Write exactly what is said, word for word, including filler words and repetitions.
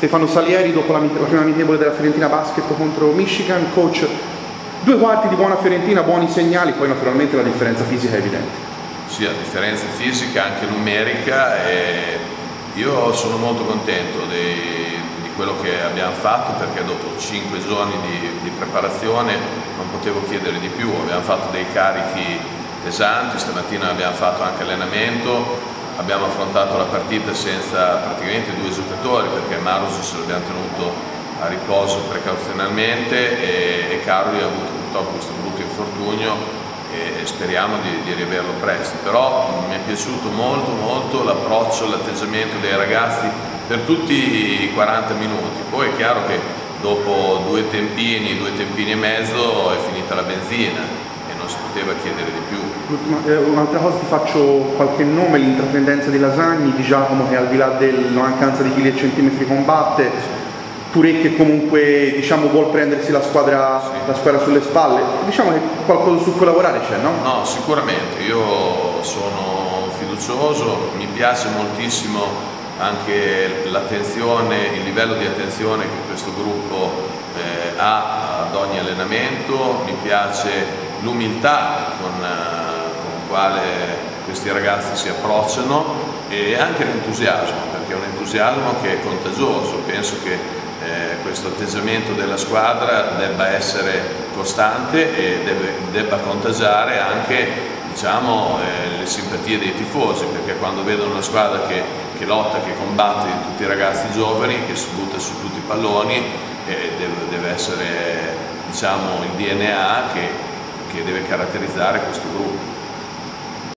Stefano Salieri dopo la, la prima amichevole della Fiorentina Basket contro Michigan. Coach, due quarti di buona Fiorentina, buoni segnali, poi naturalmente la differenza fisica è evidente. Sì, la differenza fisica anche numerica, e io sono molto contento di, di quello che abbiamo fatto, perché dopo cinque giorni di, di preparazione non potevo chiedere di più. Abbiamo fatto dei carichi pesanti, stamattina abbiamo fatto anche allenamento, abbiamo affrontato la partita senza praticamente due giocatori, perché Maros se l'abbiamo tenuto a riposo precauzionalmente e, e Caroli ha avuto purtroppo questo brutto infortunio e speriamo di, di riaverlo presto. Però mi è piaciuto molto molto l'approccio, l'atteggiamento dei ragazzi per tutti i quaranta minuti. Poi è chiaro che dopo due tempini, due tempini e mezzo è finita la benzina e non si poteva chiedere di più. Un'altra cosa, ti faccio qualche nome: l'intraprendenza di Lasagni, di Giacomo che al di là della mancanza di chili e centimetri combatte, Touré che comunque diciamo vuol prendersi la squadra, sì. la squadra sulle spalle. Diciamo che qualcosa su cui lavorare c'è, no? No, sicuramente, io sono fiducioso, mi piace moltissimo anche l'attenzione, il livello di attenzione che questo gruppo eh, ha ad ogni allenamento, mi piace l'umiltà con, eh, con quale questi ragazzi si approcciano e anche l'entusiasmo, perché è un entusiasmo che è contagioso. Penso che Eh, questo atteggiamento della squadra debba essere costante e deve, debba contagiare anche, diciamo, eh, le simpatie dei tifosi, perché quando vedono una squadra che, che lotta, che combatte, tutti i ragazzi giovani, che si butta su tutti i palloni, eh, deve, deve essere, diciamo, il D N A che, che deve caratterizzare questo gruppo.